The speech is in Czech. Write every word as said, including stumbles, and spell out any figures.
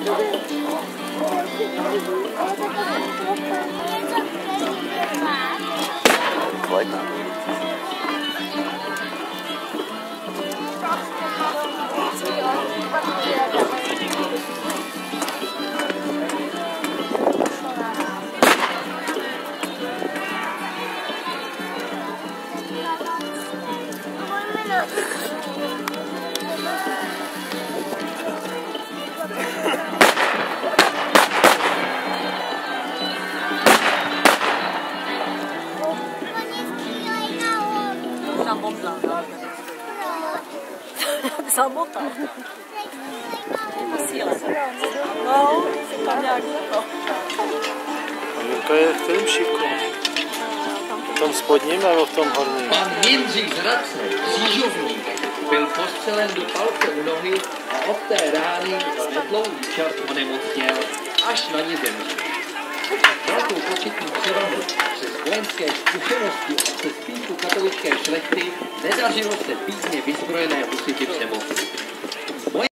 Zamotal. Síle. No, si tam nějak to. A Mirka je v kterém šíku? V tom spodním nebo v tom horním? Pan Jindřich z Hradce, křížovník, byl postřelen do palce u nohy a od té rány dlouhý čas onemocněl, až na ně zemřel. Velkou početní převahu přes vojenské zkušenosti a přes píchu katolické šlechty nedařilo se písně vyzbrojené husity přemoci.